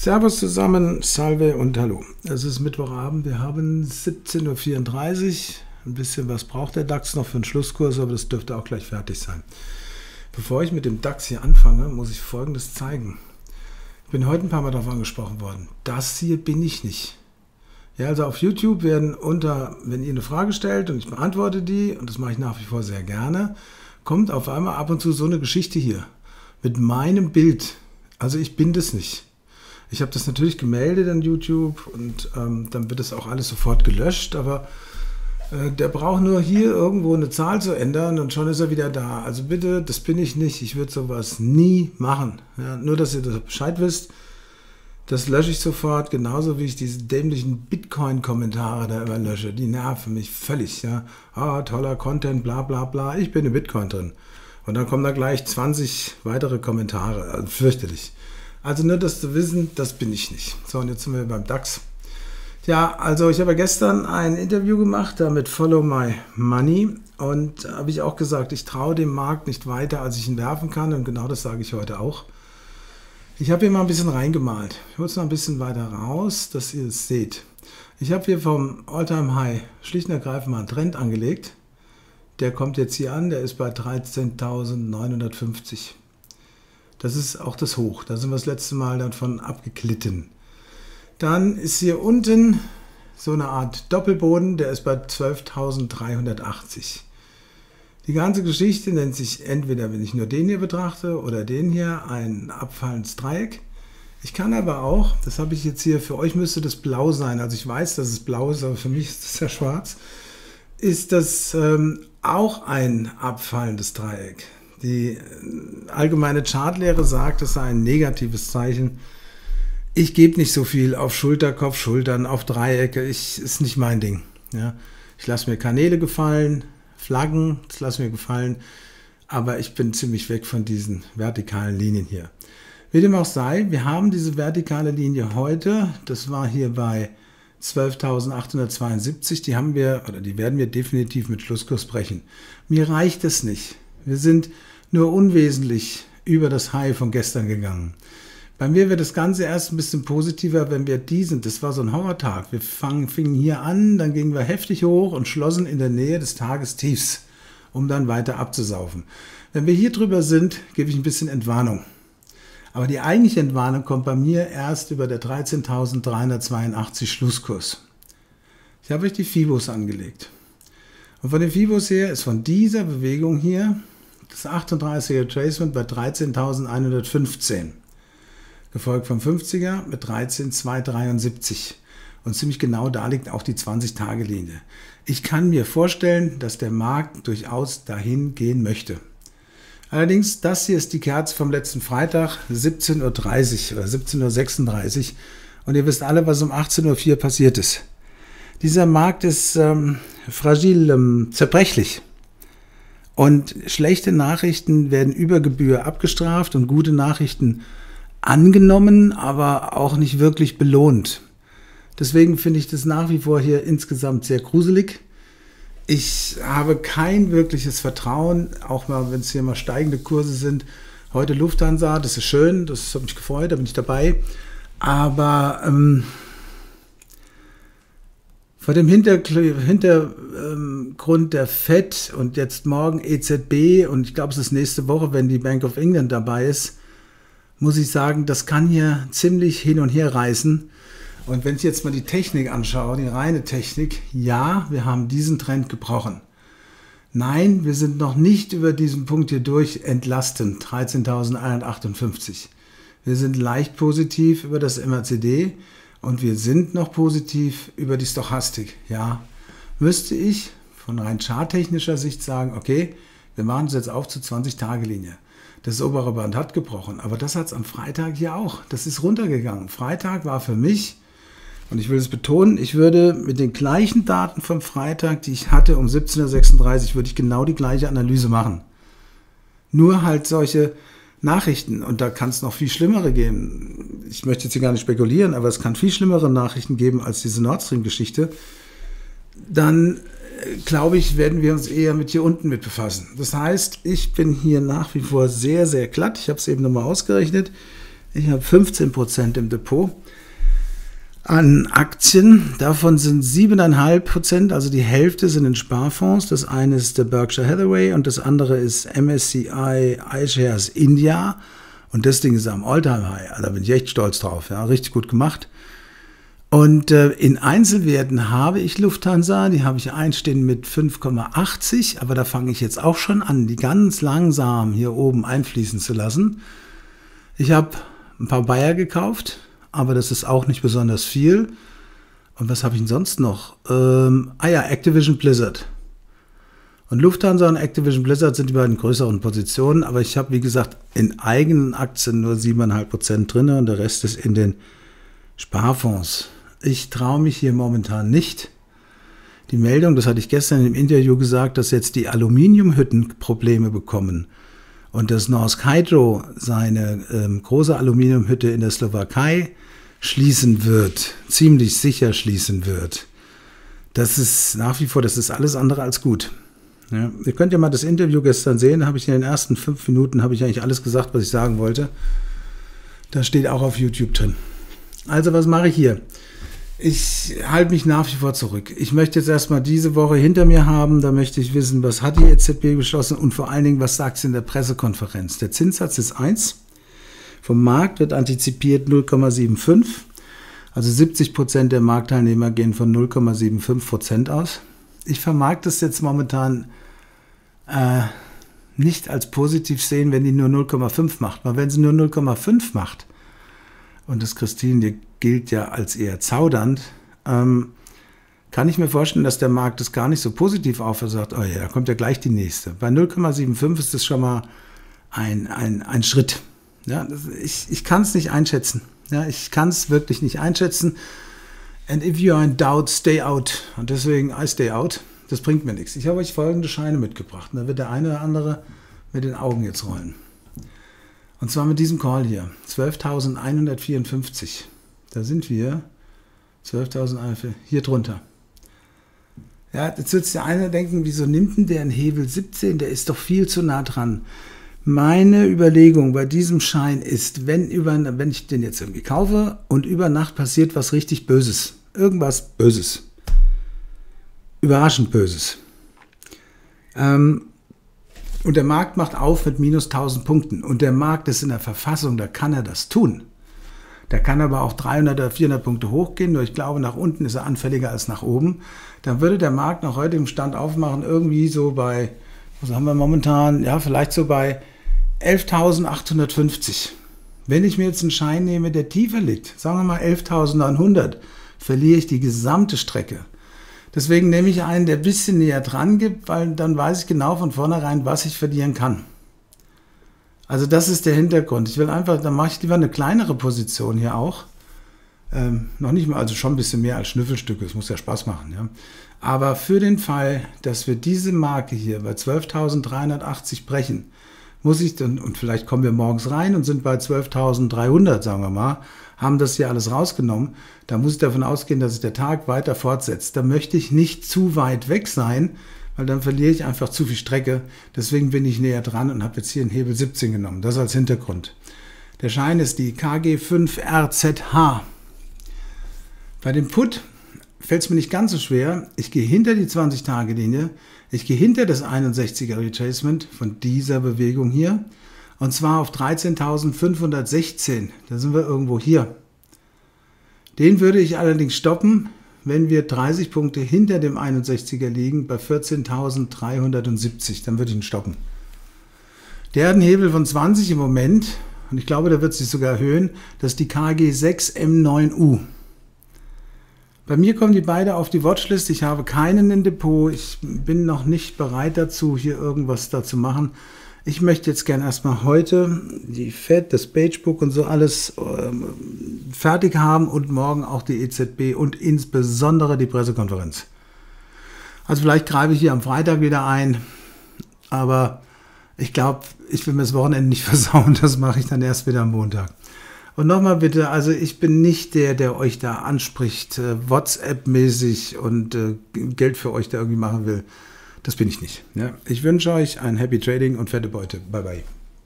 Servus zusammen, Salve und Hallo. Es ist Mittwochabend, wir haben 17:34 Uhr. Ein bisschen was braucht der DAX noch für einen Schlusskurs, aber das dürfte auch gleich fertig sein. Bevor ich mit dem DAX hier anfange, muss ich Folgendes zeigen. Ich bin heute ein paar Mal darauf angesprochen worden. Das hier bin ich nicht. Ja, also auf YouTube werden wenn ihr eine Frage stellt und ich beantworte die, und das mache ich nach wie vor sehr gerne, kommt auf einmal ab und zu so eine Geschichte hier mit meinem Bild. Also ich bin das nicht. Ich habe das natürlich gemeldet an YouTube und dann wird das auch alles sofort gelöscht, aber der braucht nur hier irgendwo eine Zahl zu ändern und schon ist er wieder da. Also bitte, das bin ich nicht. Ich würde sowas nie machen. Ja, nur, dass ihr das Bescheid wisst, das lösche ich sofort, genauso wie ich diese dämlichen Bitcoin-Kommentare da immer lösche. Die nerven mich völlig. Ja. Toller Content, bla bla bla, ich bin in Bitcoin drin. Und dann kommen da gleich 20 weitere Kommentare. Also fürchterlich. Also nur, dass zu wissen, das bin ich nicht. So, und jetzt sind wir beim DAX. Ja, also ich habe gestern ein Interview gemacht, da mit Follow My Money. Und da habe ich auch gesagt, ich traue dem Markt nicht weiter, als ich ihn werfen kann. Und genau das sage ich heute auch. Ich habe hier mal ein bisschen reingemalt. Ich hole es noch ein bisschen weiter raus, dass ihr es seht. Ich habe hier vom All-Time High schlicht und ergreifend mal einen Trend angelegt. Der kommt jetzt hier an, der ist bei 13.950. Das ist auch das Hoch. Da sind wir das letzte Mal davon abgeglitten. Dann ist hier unten so eine Art Doppelboden, der ist bei 12.380. Die ganze Geschichte nennt sich entweder, wenn ich nur den hier betrachte oder den hier, ein abfallendes Dreieck. Ich kann aber auch, das habe ich jetzt hier, für euch müsste das blau sein, also ich weiß, dass es blau ist, aber für mich ist es ja schwarz, ist das auch ein abfallendes Dreieck. Die allgemeine Chartlehre sagt, es sei ein negatives Zeichen. Ich gebe nicht so viel auf Schulter, Kopf, Schultern, auf Dreiecke. Ist nicht mein Ding. Ja. Ich lasse mir Kanäle gefallen, Flaggen, das lasse mir gefallen. Aber ich bin ziemlich weg von diesen vertikalen Linien hier. Wie dem auch sei, wir haben diese vertikale Linie heute. Das war hier bei 12.872. Die werden wir definitiv mit Schlusskurs brechen. Mir reicht es nicht. Wir sind nur unwesentlich über das High von gestern gegangen. Bei mir wird das Ganze erst ein bisschen positiver, wenn wir das war so ein Horrortag. Wir fingen hier an, dann gingen wir heftig hoch und schlossen in der Nähe des Tagestiefs, um dann weiter abzusaufen. Wenn wir hier drüber sind, gebe ich ein bisschen Entwarnung. Aber die eigentliche Entwarnung kommt bei mir erst über der 13.382 Schlusskurs. Ich habe euch die Fibos angelegt. Und von den Fibos her ist von dieser Bewegung hier das 38er Tracement bei 13.115. Gefolgt vom 50er mit 13.273. Und ziemlich genau da liegt auch die 20-Tage-Linie. Ich kann mir vorstellen, dass der Markt durchaus dahin gehen möchte. Allerdings, das hier ist die Kerze vom letzten Freitag, 17:30 Uhr oder 17:36 Uhr. Und ihr wisst alle, was um 18:04 Uhr passiert ist. Dieser Markt ist fragil, zerbrechlich. Und schlechte Nachrichten werden über Gebühr abgestraft und gute Nachrichten angenommen, aber auch nicht wirklich belohnt. Deswegen finde ich das nach wie vor hier insgesamt sehr gruselig. Ich habe kein wirkliches Vertrauen, auch mal, wenn es hier mal steigende Kurse sind. Heute Lufthansa, das ist schön, das hat mich gefreut, da bin ich dabei. Aber vor dem Hintergrund der FED und jetzt morgen EZB und ich glaube, es ist nächste Woche, wenn die Bank of England dabei ist, muss ich sagen, das kann hier ziemlich hin und her reißen. Und wenn ich jetzt mal die Technik anschaue, die reine Technik, ja, wir haben diesen Trend gebrochen. Nein, wir sind noch nicht über diesen Punkt hier durch entlastend, 13.158. Wir sind leicht positiv über das MACD und wir sind noch positiv über die Stochastik. Ja, müsste ich von rein charttechnischer Sicht sagen, okay, wir machen es jetzt auf zur 20-Tage-Linie. Das obere Band hat gebrochen, aber das hat es am Freitag hier auch. Das ist runtergegangen. Freitag war für mich, und ich will es betonen, ich würde mit den gleichen Daten vom Freitag, die ich hatte um 17:36 Uhr, würde ich genau die gleiche Analyse machen. Nur halt solche Nachrichten, und da kann es noch viel schlimmere geben. Ich möchte jetzt hier gar nicht spekulieren, aber es kann viel schlimmere Nachrichten geben als diese Nord Stream-Geschichte. Dann glaube ich, werden wir uns eher mit hier unten mit befassen. Das heißt, ich bin hier nach wie vor sehr, sehr glatt. Ich habe es eben nochmal ausgerechnet. Ich habe 15% im Depot an Aktien. Davon sind 7,5%, also die Hälfte sind in Sparfonds. Das eine ist der Berkshire Hathaway und das andere ist MSCI iShares India. Und das Ding ist am All-Time-High. Da bin ich echt stolz drauf. Ja, richtig gut gemacht. Und in Einzelwerten habe ich Lufthansa, die habe ich einstehen mit 5,80, aber da fange ich jetzt auch schon an, die ganz langsam hier oben einfließen zu lassen. Ich habe ein paar Bayer gekauft, aber das ist auch nicht besonders viel. Und was habe ich denn sonst noch? Activision Blizzard. Und Lufthansa und Activision Blizzard sind die beiden größeren Positionen, aber ich habe, wie gesagt, in eigenen Aktien nur 7,5% drin und der Rest ist in den Sparfonds. Ich traue mich hier momentan nicht. Die Meldung, das hatte ich gestern im Interview gesagt, dass jetzt die Aluminiumhütten Probleme bekommen und dass Norsk Hydro seine große Aluminiumhütte in der Slowakei schließen wird, ziemlich sicher schließen wird. Das ist nach wie vor, das ist alles andere als gut. Ja, ihr könnt ja mal das Interview gestern sehen, da habe ich in den ersten 5 Minuten habe ich eigentlich alles gesagt, was ich sagen wollte. Das steht auch auf YouTube drin. Also was mache ich hier? Ich halte mich nach wie vor zurück. Ich möchte jetzt erstmal diese Woche hinter mir haben. Da möchte ich wissen, was hat die EZB beschlossen und vor allen Dingen, was sagt sie in der Pressekonferenz. Der Zinssatz ist 1. Vom Markt wird antizipiert 0,75. Also 70% der Marktteilnehmer gehen von 0,75% aus. Ich vermag das jetzt momentan nicht als positiv sehen, wenn die nur 0,5 macht. Weil wenn sie nur 0,5 macht, und das Christine, die gilt ja als eher zaudernd, kann ich mir vorstellen, dass der Markt das gar nicht so positiv auffasst, sagt, oh ja, da kommt ja gleich die nächste. Bei 0,75 ist das schon mal ein Schritt. Ja, ich kann es nicht einschätzen. Ja, ich kann es wirklich nicht einschätzen. And if you are in doubt, stay out. Und deswegen, I stay out. Das bringt mir nichts. Ich habe euch folgende Scheine mitgebracht. Da wird der eine oder andere mit den Augen jetzt rollen. Und zwar mit diesem Call hier, 12.154. Da sind wir, 12.154, hier drunter. Ja, jetzt wird sich der eine denken, wieso nimmt denn der einen Hebel 17? Der ist doch viel zu nah dran. Meine Überlegung bei diesem Schein ist, wenn ich den jetzt irgendwie kaufe und über Nacht passiert was richtig Böses, irgendwas Böses, überraschend Böses, und der Markt macht auf mit minus 1000 Punkten. Und der Markt ist in der Verfassung, da kann er das tun. Der kann aber auch 300 oder 400 Punkte hochgehen. Nur ich glaube, nach unten ist er anfälliger als nach oben. Dann würde der Markt nach heutigem Stand aufmachen, irgendwie so bei, was haben wir momentan? Ja, vielleicht so bei 11.850. Wenn ich mir jetzt einen Schein nehme, der tiefer liegt, sagen wir mal 11.900, verliere ich die gesamte Strecke. Deswegen nehme ich einen, der ein bisschen näher dran gibt, weil dann weiß ich genau von vornherein, was ich verlieren kann. Also das ist der Hintergrund. Ich will einfach, dann mache ich lieber eine kleinere Position hier auch. Noch nicht mal, also schon ein bisschen mehr als Schnüffelstücke, es muss ja Spaß machen. Ja. Aber für den Fall, dass wir diese Marke hier bei 12.380 brechen, muss ich dann, und vielleicht kommen wir morgens rein und sind bei 12.300, sagen wir mal, haben das hier alles rausgenommen, da muss ich davon ausgehen, dass sich der Tag weiter fortsetzt. Da möchte ich nicht zu weit weg sein, weil dann verliere ich einfach zu viel Strecke. Deswegen bin ich näher dran und habe jetzt hier einen Hebel 17 genommen. Das als Hintergrund. Der Schein ist die KG5RZH. Bei dem Put fällt es mir nicht ganz so schwer. Ich gehe hinter die 20-Tage-Linie. Ich gehe hinter das 61er Retracement von dieser Bewegung hier. Und zwar auf 13.516. Da sind wir irgendwo hier. Den würde ich allerdings stoppen, wenn wir 30 Punkte hinter dem 61er liegen, bei 14.370. Dann würde ich ihn stoppen. Der hat einen Hebel von 20 im Moment. Und ich glaube, der wird sich sogar erhöhen. Das ist die KG6M9U. Bei mir kommen die beide auf die Watchlist. Ich habe keinen im Depot. Ich bin noch nicht bereit dazu, hier irgendwas da zu machen. Ich möchte jetzt gerne erstmal heute die Fed, das Pagebook und so alles fertig haben und morgen auch die EZB und insbesondere die Pressekonferenz. Also vielleicht greife ich hier am Freitag wieder ein, aber ich glaube, ich will mir das Wochenende nicht versauen. Das mache ich dann erst wieder am Montag. Und nochmal bitte, also ich bin nicht der euch da anspricht, WhatsApp-mäßig und Geld für euch da irgendwie machen will. Das bin ich nicht. Ja. Ich wünsche euch ein Happy Trading und fette Beute. Bye bye.